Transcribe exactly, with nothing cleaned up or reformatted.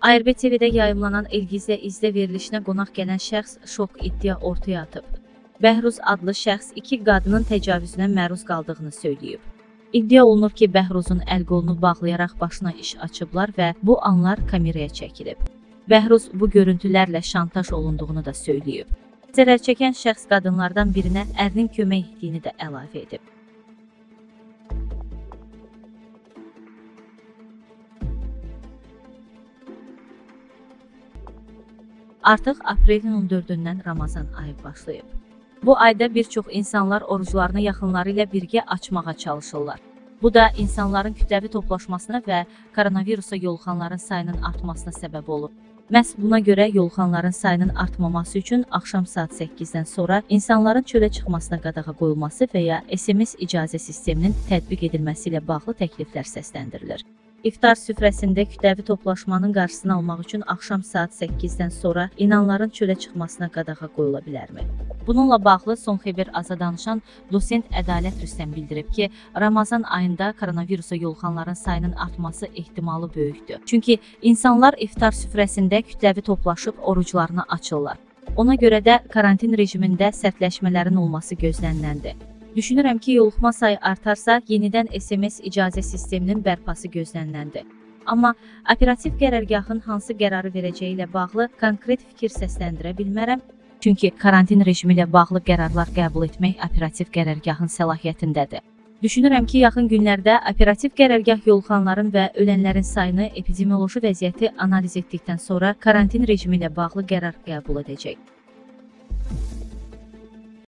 A R B T V-də yayımlanan Elgizlə izlə verilişinə qonaq gələn şəxs şok iddia ortaya atıb. Bəhruz adlı şəxs iki qadının təcavüzünə məruz qaldığını söyləyib. İddia olunur ki, Bəhruzun əl-qolunu bağlayaraq başına iş açıblar və bu anlar kameraya çəkilib. Bəhruz bu görüntülərlə şantaj olunduğunu da söyləyib. Zərər çəkən şəxs qadınlardan birinə ərinin kömək etdiyini də əlavə edib. Artıq aprelin on dördündən Ramazan ayı başlayıb. Bu ayda bir çox insanlar oruclarını yaxınları ilə birgə açmağa çalışırlar. Bu da insanların kütləvi toplaşmasına və koronavirusa yoluxanların sayının artmasına səbəb olur. Məhz buna görə yoluxanların sayının artmaması üçün axşam saat səkkizdən sonra insanların çölə çıxmasına qadağa qoyulması və ya S M S icazə sisteminin tətbiq edilməsi ilə bağlı təkliflər səsləndirilir. İftar süfrəsində kütləvi toplaşmanın qarşısını almaq üçün axşam saat səkkizdən sonra inanların çölə çıxmasına qadağa qoyula bilərmi? Bununla bağlı Son Xəbər Aza danışan dosent Ədalət Rüstəm bildirib ki, Ramazan ayında koronavirusa yoluxanların sayının artması ehtimalı böyükdür. Çünki insanlar iftar süfrəsində kütləvi toplaşıb oruclarını açırlar. Ona görə də karantin rejimində sərtləşmələrin olması gözləniləndir. Düşünürəm ki, yoluxma sayı artarsa, yenidən S M S icazə sisteminin bərpası gözləniləndir. Amma operativ qərargahın hansı qərarı verəcəyi ilə bağlı konkret fikir səsləndirə bilmərəm. Çünki karantin rejimi ilə bağlı qərarlar qəbul etmək operativ qərargahın səlahiyyətindədir. Düşünürəm ki, yaxın günlərdə operativ qərargah yoluxanların və ölənlərin sayını epidemioloji vəziyyəti analiz etdikdən sonra karantin rejimi ilə bağlı qərar qəbul edəcək.